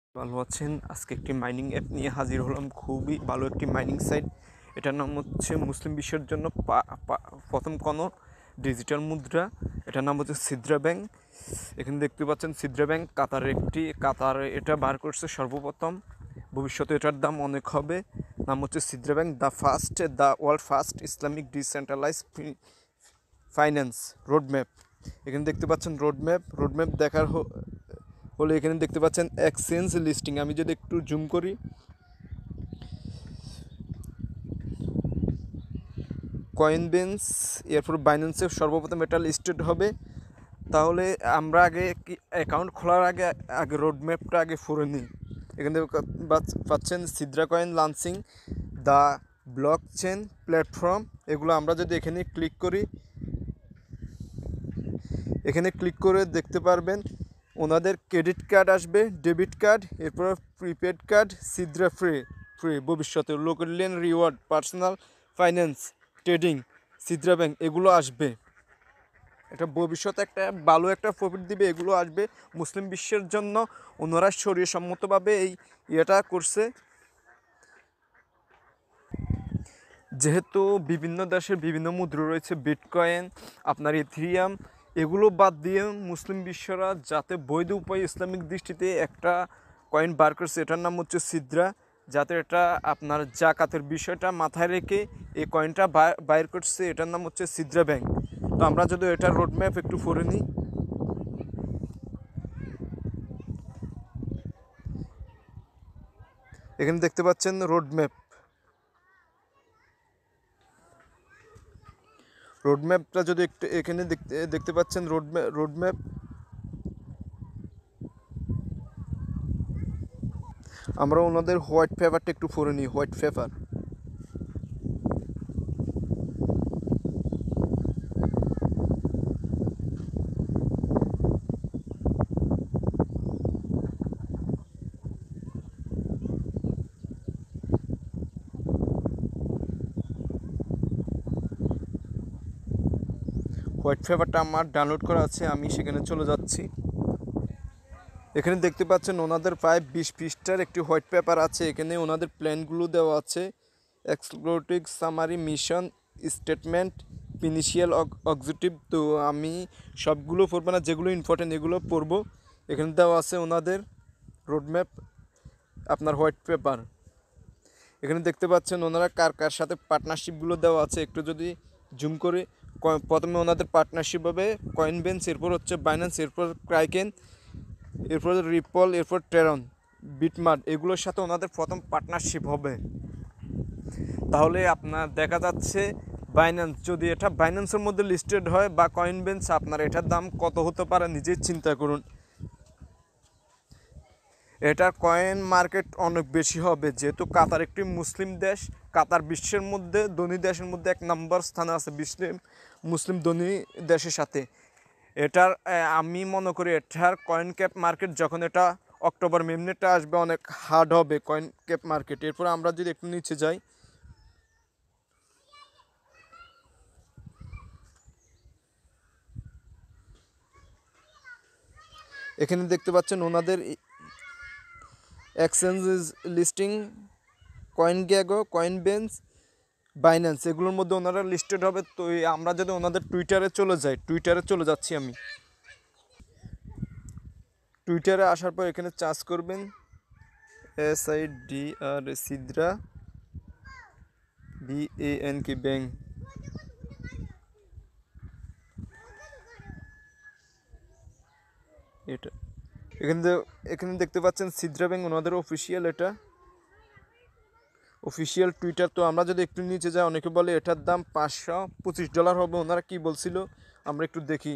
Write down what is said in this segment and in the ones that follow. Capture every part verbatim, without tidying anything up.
ভালো আছেন? আজকে একটি মাইনিং অ্যাপ নিয়ে হাজির হলাম। খুবই ভালো একটি মাইনিং সাইট। এটার নাম হচ্ছে মুসলিম বিশ্বের জন্য প্রথম কোনো ডিজিটাল মুদ্রা। এটার নাম হচ্ছে সিদ্রা ব্যাংক। এখানে দেখতে পাচ্ছেন সিদ্রা ব্যাংক কাতারের একটি কাতারে এটা বার করছে সর্বপ্রথম। ভবিষ্যতে এটার দাম অনেক হবে। নাম হচ্ছে Sidra bank, the first the world first Islamic decentralize finance roadmap. এখানে দেখতে পাচ্ছেন রোডম্যাপ রোডম্যাপ দেখার হলে এখানে দেখতে পাচ্ছেন এক্সচেঞ্জ লিস্টিং। আমি যদি একটু জুম করি, কয়েনবেন্স এরপর বাইন্যান্সে সর্বপ্রথম এটা লিস্টেড হবে। তাহলে আমরা আগে কি অ্যাকাউন্ট খোলার আগে আগে রোডম্যাপটা আগে ফুরে নিই। এখানে পাচ্ছেন Sidra coin launching, the blockchain platform. এগুলো আমরা যদি এখানে ক্লিক করি, এখানে ক্লিক করে দেখতে পারবেন ওনাদের ক্রেডিট কার্ড আসবে, ডেবিট কার্ড, এরপর prepaid card, Sidra free free ভবিষ্যতে local lend reward, personal finance, trading, Sidra bank এগুলো আসবে। এটা ভবিষ্যতে একটা ভালো একটা প্রফিট দিবে। এগুলো আসবে মুসলিম বিশ্বের জন্য। ওনারা শরীয়সম্মতভাবে এই ইয়েটা করছে। যেহেতু বিভিন্ন দেশের বিভিন্ন মুদ্রা রয়েছে, বিটকয়েন, আপনার ইথেরিয়াম, এগুলো বাদ দিয়ে মুসলিম বিশ্বরা যাতে বৈধ উপায়ে ইসলামিক দৃষ্টিতে একটা কয়েন বার করছে, এটার নাম হচ্ছে সিদ্রা। যাতে এটা আপনার জাকাতের বিষয়টা মাথায় রেখে এই কয়েনটা বাইর করছে, এটার নাম হচ্ছে সিদ্রা ব্যাংক। তো আমরা যদি এটার রোডম্যাপ একটু পড়ে নিই, এখানে দেখতে পাচ্ছেন রোডম্যাপ রোডম্যাপটা যদি একটু এখানে দেখতে দেখতে পাচ্ছেন রোডম্যাপ রোডম্যাপ আমরা ওনাদের হোয়াইট পেপারটা একটু পড়ে নিই। হোয়াইট পেপার হোয়াইট পেপারটা আমার ডাউনলোড করা আছে, আমি সেখানে চলে যাচ্ছি। এখানে দেখতে পাচ্ছেন ওনাদের প্রায় বিশ পৃষ্ঠার একটি হোয়াইট পেপার আছে। এখানে ওনাদের প্ল্যানগুলো দেওয়া আছে, explorative summary, mission statement, initial objective. তো আমি সবগুলো পড়বো না, যেগুলো ইম্পর্টেন্ট এগুলো পড়বো। এখানে দেওয়া আছে ওনাদের রোডম্যাপ, আপনার হোয়াইট পেপার। এখানে দেখতে পাচ্ছেন ওনারা কার কার সাথে পার্টনারশিপগুলো দেওয়া আছে। একটু যদি জুম করে, প্রথমে ওনাদের পার্টনারশিপ হবে কয়েনবেন্স, এরপর হচ্ছে বাইন্যান্স, এরপর ক্রাইকেন, এরপর রিপল, এরপর টেরন, বিটমার্ট, এগুলোর সাথে ওনাদের প্রথম পার্টনারশিপ হবে। তাহলে আপনার দেখা যাচ্ছে বাইন্যান্স, যদি এটা বাইন্যান্সের মধ্যে লিস্টেড হয় বা কয়েনবেন্স, আপনার এটার দাম কত হতে পারে নিজেই চিন্তা করুন। এটার কয়েন মার্কেট অনেক বেশি হবে, যেহেতু কাতার একটি মুসলিম দেশ। কাতার বিশ্বের মধ্যে ধনী দেশের মধ্যে এক নম্বর স্থানে আছে, মুসলিম মুসলিম ধনী দেশের সাথে। এটার আমি মনে করি এটার কয়েন ক্যাপ মার্কেট যখন এটা অক্টোবর মেমনেটটা আসবে, অনেক হার্ড হবে কয়েন ক্যাপ মার্কেট। এরপর আমরা যদি একটু নিচে যাই, এখানে দেখতে পাচ্ছেন ওনাদের exchange listing, coin gecko, Coinbase, Binance, এগুলোর মধ্যে ওনারা লিস্টেড হবে। তো আমরা যদি ওনাদের টুইটারে চলে যাই, টুইটারে চলে যাচ্ছি আমি। টুইটারে আসার পর এখানে চার্জ করবেন S I D R Sidra B A N K bank. এটা এখানে এখানে দেখতে পাচ্ছেন সিদ্রা ব্যাংক, ওনাদের অফিসিয়াল, এটা অফিসিয়াল টুইটার। তো আমরা যদি একটু নিচে যাই, অনেকে বলে এটার দাম পাঁচশো পঁচিশ ডলার হবে। ওনারা কি বলছিল আমরা একটু দেখি।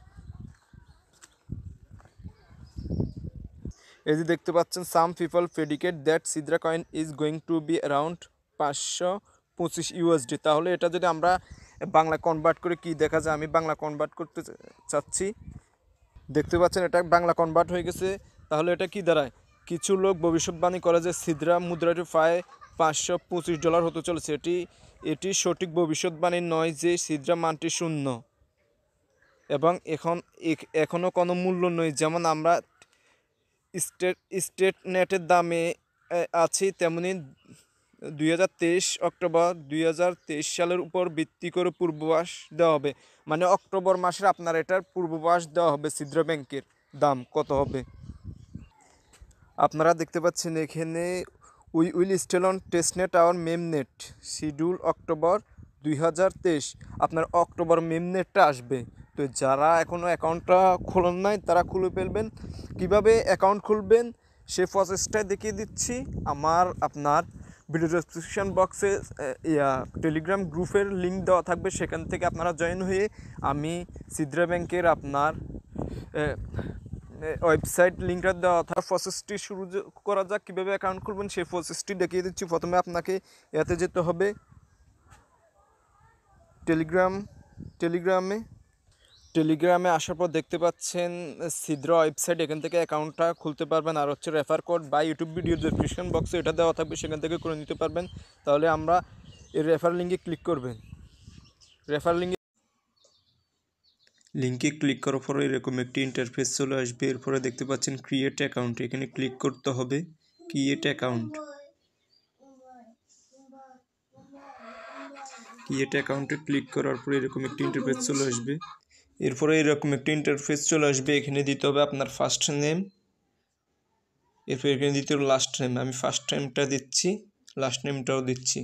এই যে দেখতে পাচ্ছেন, some people predict that Sidra coin is going to be around পাঁচশো পঁচিশ ইউএসডি। তাহলে এটা যদি আমরা বাংলা কনভার্ট করে কি দেখা যায়, আমি বাংলা কনভার্ট করতে চাচ্ছি। দেখতে পাচ্ছেন এটা বাংলা কনভার্ট হয়ে গেছে। তাহলে এটা কি দাঁড়ায়, কিছু লোক ভবিষ্যৎবাণী করে যে সিদ্রা মুদ্রাটি প্রায় পাঁচশো পঁচিশ ডলার হতে চলেছে। এটি এটি সঠিক ভবিষ্যৎবাণী নয় যে সিদ্রা মানটি শূন্য এবং এখন এখনও কোনো মূল্য নেই। যেমন আমরা স্টেট স্টেট নেটের দামে আছি, তেমনি দুই হাজার তেইশ অক্টোবর দুই হাজার তেইশ সালের উপর ভিত্তি করে পূর্বাভাস দেওয়া হবে। মানে অক্টোবর মাসের আপনার এটার পূর্বাভাস দেওয়া হবে সিদ্রা ব্যাংকের দাম কত হবে। আপনারা দেখতে পাচ্ছেন এখানে we will stay on testnet our mainnet schedule October দুই হাজার তেইশ। আপনার অক্টোবর মেমনেটটা আসবে। তো যারা এখনও অ্যাকাউন্টটা খোলেন নাই তারা খুলে ফেলবেন। কিভাবে অ্যাকাউন্ট খুলবেন সে প্রসেসটাই দেখিয়ে দিচ্ছি। আমার আপনার ভিডিও ডেসক্রিপশন বক্সে ইয়া টেলিগ্রাম গ্রুপের লিঙ্ক দেওয়া থাকবে, সেখান থেকে আপনারা জয়েন হয়ে আমি সিদ্রা ব্যাংকের আপনার ওয়েবসাইট লিঙ্কটা দেওয়া থাকা প্রসেসটি শুরু করা যাক। কীভাবে অ্যাকাউন্ট খুলবেন সেই প্রসেসটি দেখিয়ে দিচ্ছি। প্রথমে আপনাকে এতে যেতে হবে টেলিগ্রাম টেলিগ্রামে টেলিগ্রামে আসার পর দেখতে পাচ্ছেন সিদ্রা ওয়েবসাইট, এখান থেকে অ্যাকাউন্টটা খুলতে পারবেন। আর হচ্ছে রেফার কোড বা ইউটিউব ভিডিও ডেসক্রিপশন বক্সে এটা দেওয়া থাকবে, সেখান থেকে করে নিতে পারবেন। তাহলে আমরা এই রেফার লিঙ্কে ক্লিক করবেন। রেফার লিঙ্কে লিঙ্কে ক্লিক করার পরে এরকম একটি ইন্টারফেস চলে আসবে। এরপরে দেখতে পাচ্ছেন ক্রিয়েট অ্যাকাউন্ট, এখানে ক্লিক করতে হবে। ক্রিয়েট অ্যাকাউন্ট ক্রিয়েট অ্যাকাউন্টে ক্লিক করার পরে এরকম একটি ইন্টারফেস চলে আসবে। এরপরে এরকম একটি ইন্টারফেস চলে আসবে। এখানে দিতে হবে আপনার ফার্স্ট নেম, এরপর এখানে দিতে হবে লাস্ট নেম। আমি ফার্স্ট নেমটা দিচ্ছি, লাস্ট নেমটাও দিচ্ছি।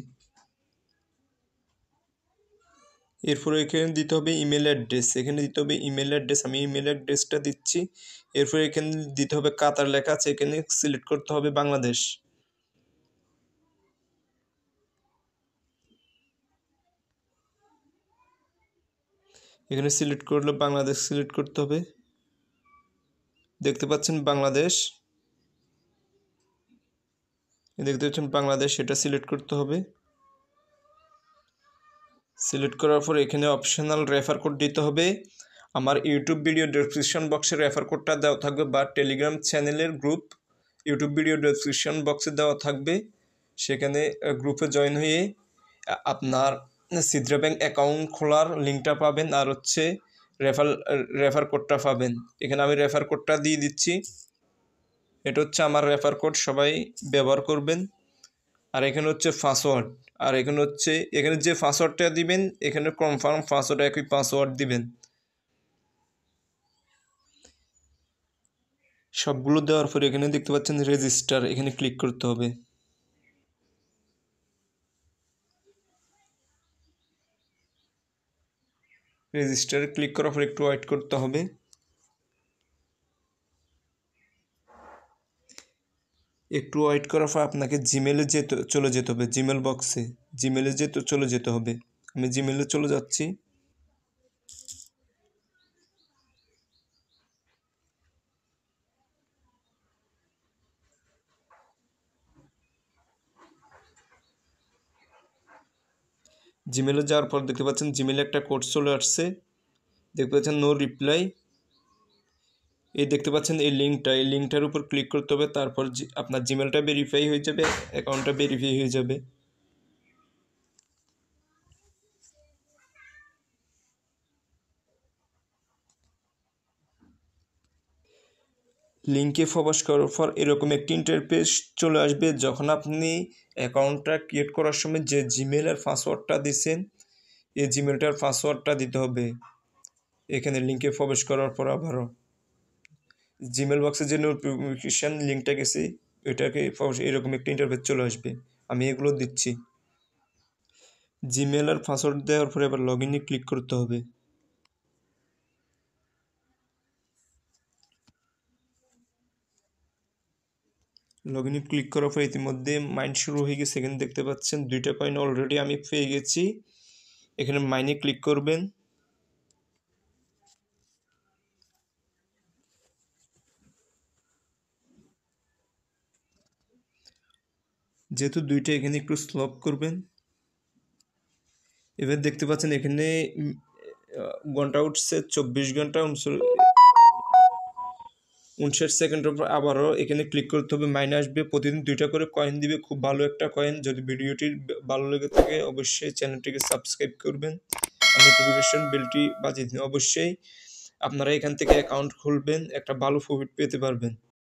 এরপরে এখানে দিতে হবে ইমেল অ্যাড্রেস, এখানে দিতে হবে ইমেল অ্যাড্রেস। আমি ইমেল অ্যাড্রেসটা দিচ্ছি। এরপরে এখানে দিতে হবে কাতার লেখা আছে, এখানে সিলেক্ট করতে হবে বাংলাদেশ। এখানে সিলেক্ট করলে বাংলাদেশ সিলেক্ট করতে হবে। দেখতে পাচ্ছেন বাংলাদেশ, দেখতে পাচ্ছেন বাংলাদেশ, এটা সিলেক্ট করতে হবে। সিলেক্ট করার পর এখানে অপশনাল রেফার কোড দিতে হবে। আমার ইউটিউব ভিডিও ডেসক্রিপশন বক্সে রেফার কোডটা দেওয়া থাকবে, বা টেলিগ্রাম চ্যানেলের গ্রুপ ইউটিউব ভিডিও ডেসক্রিপশন বক্সে দেওয়া থাকবে। সেখানে গ্রুপে জয়েন হয়ে আপনার সিদ্রা ব্যাংক অ্যাকাউন্ট খোলার লিঙ্কটা পাবেন, আর হচ্ছে রেফার রেফার কোডটা পাবেন। এখানে আমি রেফার কোডটা দিয়ে দিচ্ছি। এটা হচ্ছে আমার রেফার কোড, সবাই ব্যবহার করবেন। আর এখানে হচ্ছে পাসওয়ার্ড, আর এখানে হচ্ছে এখানে যে পাসওয়ার্ডটা দিবেন এখানে কনফার্ম পাসওয়ার্ড একই পাসওয়ার্ড দিবেন। সবগুলো দেওয়ার পরে এখানে দেখতে পাচ্ছেন রেজিস্টার, এখানে ক্লিক করতে হবে। রেজিস্টারে ক্লিক করার পর একটু ওয়েট করতে হবে। একটু ওয়েট করার পর আপনাকে জিমেলে যেতে চলে যেতে হবে, জিমেল বক্সে জিমেলে যেতে চলে যেতে হবে। আমি জিমেলে চলে যাচ্ছি। জিমেলে যাওয়ার পর দেখতে পাচ্ছেন জিমেলে একটা কোড চলে আসছে, দেখতে পাচ্ছেন নো রিপ্লাই। এই দেখতে পাচ্ছেন এই লিঙ্কটা, এই লিঙ্কটার উপর ক্লিক করতে হবে। তারপর আপনার জিমেলটা ভেরিফাই হয়ে যাবে, অ্যাকাউন্টটা ভেরিফাই হয়ে যাবে। লিঙ্কে প্রবেশ করার পর এরকম একটি ইন্টারফেস চলে আসবে। যখন আপনি অ্যাকাউন্টটা ক্রিয়েট করার সময় যে জিমেলের পাসওয়ার্ডটা দিয়েছেন এই জিমেলটার পাসওয়ার্ডটা দিতে হবে। এখানে লিঙ্কে প্রবেশ করার পর আবারও জিমেল বক্সে যে নোটিফিকেশন লিঙ্কটা গেছে এটাকে এরকম একটি ইন্টারফেস চলে আসবে। আমি এগুলো দিচ্ছি। জিমেল আর পাসওয়ার্ড দেওয়ার পরে আবার লগ ইনে ক্লিক করতে হবে। লগ ইনে ক্লিক করার পর ইতিমধ্যে মাইন শুরু হয়ে গেছে। এখানে দেখতে পাচ্ছেন দুইটা কয়েন অলরেডি আমি পেয়ে গেছি। এখানে মাইনে ক্লিক করবেন। যেহেতু দুইটা এখানে একটু স্লপ করবেন। এবার দেখতে পাচ্ছেন এখানে ঘন্টা উঠছে চব্বিশ ঘন্টা উনষাট সেকেন্ডের পর আবারও এখানে ক্লিক করতে হবে। মাইনে আসবে, প্রতিদিন দুইটা করে কয়েন দিবে, খুব ভালো একটা কয়েন। যদি ভিডিওটি ভালো লেগে থাকে অবশ্যই চ্যানেলটিকে সাবস্ক্রাইব করবেন আর নোটিফিকেশন বেলটি বাজিয়ে দিন। অবশ্যই আপনারা এখান থেকে অ্যাকাউন্ট খুলবেন, একটা ভালো প্রফিট পেতে পারবেন।